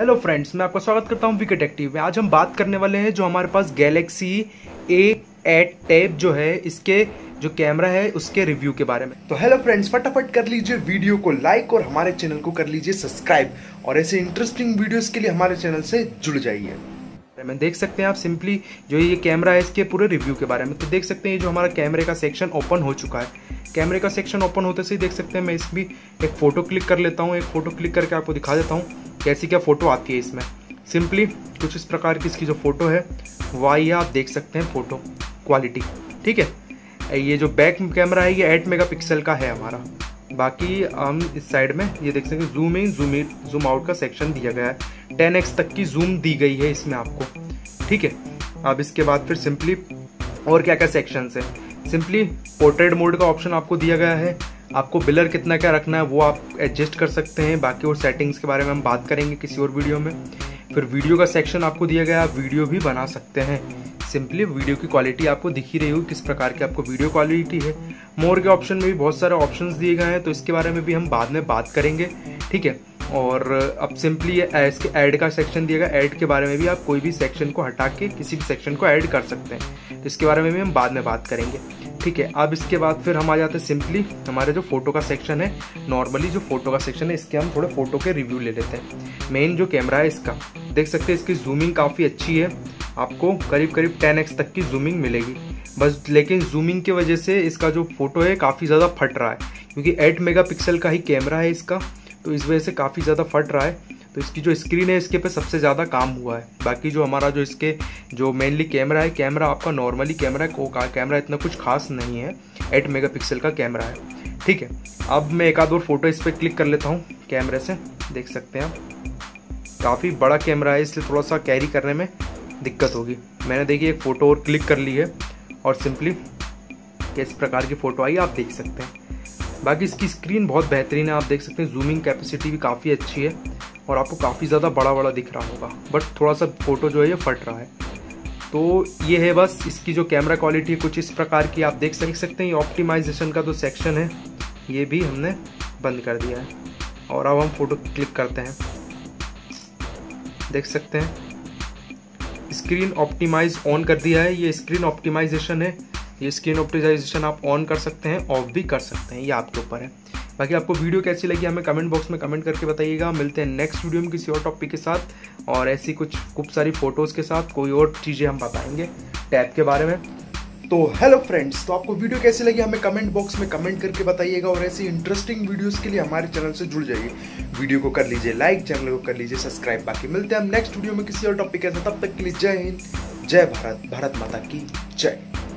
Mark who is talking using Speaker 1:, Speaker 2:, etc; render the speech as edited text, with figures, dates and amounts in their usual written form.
Speaker 1: Hello friends, मैं आपका स्वागत करता हूं वीके टेक टीवी में। आज हम बात करने वाले हैं जो हमारे पास गैलेक्सी A8 टैब जो है, इसके जो कैमरा है उसके रिव्यू के बारे में। तो हेलो फ्रेंड्स, फटाफट कर लीजिए वीडियो को लाइक और हमारे चैनल को कर लीजिए सब्सक्राइब और ऐसे इंटरेस्टिंग वीडियोस के लिए हमारे चैनल से जुड़ जाइए। मैं देख सकते हैं आप सिंपली जो ये कैमरा है इसके पूरे रिव्यू के बारे में। तो देख सकते हैं जो हमारा कैमरे का सेक्शन ओपन हो चुका है। कैमरे का सेक्शन ओपन होते से ही देख सकते हैं, मैं इसमें एक फ़ोटो क्लिक कर लेता हूँ। एक फ़ोटो क्लिक करके आपको दिखा देता हूँ कैसी क्या फ़ोटो आती है इसमें। सिंपली कुछ इस प्रकार की इसकी जो फ़ोटो है वह ये आप देख सकते हैं फ़ोटो क्वालिटी। ठीक है, ये जो बैक कैमरा है ये 8 मेगापिक्सल का है हमारा। बाकी हम इस साइड में ये देख सकते हैं जूम इन जूम आउट का सेक्शन दिया गया है। 10x तक की जूम दी गई है इसमें आपको। ठीक है, अब इसके बाद फिर सिंपली और क्या क्या सेक्शंस है। सिंपली पोर्ट्रेट मोड का ऑप्शन आपको दिया गया है। आपको बिलर कितना क्या रखना है वो आप एडजस्ट कर सकते हैं। बाकी और सेटिंग्स के बारे में हम बात करेंगे किसी और वीडियो में। फिर वीडियो का सेक्शन आपको दिया गया है, आप वीडियो भी बना सकते हैं। सिंपली वीडियो की क्वालिटी आपको दिख ही रही होगी किस प्रकार की आपको वीडियो क्वालिटी है। मोर के ऑप्शन में भी बहुत सारे ऑप्शंस दिए गए हैं, तो इसके बारे में भी हम बाद में बात करेंगे। ठीक है, और अब सिंपली इसके ऐड का सेक्शन दिया गया। ऐड के बारे में भी आप कोई भी सेक्शन को हटा के किसी भी सेक्शन को ऐड कर सकते हैं, तो इसके बारे में भी हम बाद में बात करेंगे। ठीक है, अब इसके बाद फिर हम आ जाते हैं सिंपली हमारे जो फोटो का सेक्शन है। नॉर्मली जो फोटो का सेक्शन है इसके हम थोड़े फोटो के रिव्यू ले लेते हैं। मेन जो कैमरा है इसका देख सकते हैं, इसकी जूमिंग काफ़ी अच्छी है। आपको करीब करीब 10x तक की जूमिंग मिलेगी बस, लेकिन जूमिंग की वजह से इसका जो फोटो है काफ़ी ज़्यादा फट रहा है, क्योंकि 8 मेगापिक्सल का ही कैमरा है इसका, तो इस वजह से काफ़ी ज़्यादा फट रहा है। तो इसकी जो स्क्रीन है इसके पे सबसे ज़्यादा काम हुआ है। बाकी जो हमारा जो इसके जो मेनली कैमरा है, कैमरा आपका नॉर्मली कैमरा है, कैमरा इतना कुछ खास नहीं है। 8 मेगापिक्सल का कैमरा है। ठीक है, अब मैं एक आध और फोटो इस पर क्लिक कर लेता हूँ कैमरे से। देख सकते हैं आप काफ़ी बड़ा कैमरा है, इसलिए थोड़ा सा कैरी करने में दिक्कत होगी। मैंने देखिए एक फ़ोटो और क्लिक कर ली है और सिंपली किस प्रकार की फ़ोटो आई आप देख सकते हैं। बाकी इसकी स्क्रीन बहुत बेहतरीन है, आप देख सकते हैं। जूमिंग कैपेसिटी भी काफ़ी अच्छी है और आपको काफ़ी ज़्यादा बड़ा बड़ा दिख रहा होगा, बट थोड़ा सा फ़ोटो जो है ये फट रहा है। तो ये है बस इसकी जो कैमरा क्वालिटी कुछ इस प्रकार की आप देख सकते हैं। ये ऑप्टिमाइजेशन का जो सेक्शन है ये भी हमने बंद कर दिया है। और अब हम फ़ोटो क्लिक करते हैं, देख सकते हैं स्क्रीन ऑप्टिमाइज ऑन कर दिया है। ये स्क्रीन ऑप्टिमाइजेशन है। ये स्क्रीन ऑप्टिमाइजेशन आप ऑन कर सकते हैं, ऑफ भी कर सकते हैं, ये आपके ऊपर है। बाकी आपको वीडियो कैसी लगी हमें कमेंट बॉक्स में कमेंट करके बताइएगा। मिलते हैं नेक्स्ट वीडियो में किसी और टॉपिक के साथ और ऐसी कुछ खूब सारी फोटोज़ के साथ कोई और चीज़ें हम बताएंगे टैब के बारे में। तो हेलो फ्रेंड्स, तो आपको वीडियो कैसी लगी हमें कमेंट बॉक्स में कमेंट करके बताइएगा और ऐसी इंटरेस्टिंग वीडियोस के लिए हमारे चैनल से जुड़ जाइए। वीडियो को कर लीजिए लाइक, चैनल को कर लीजिए सब्सक्राइब। बाकी मिलते हैं हम नेक्स्ट वीडियो में किसी और टॉपिक के साथ। तब तक के लिए जय हिंद, जय भारत, भारत माता की जय।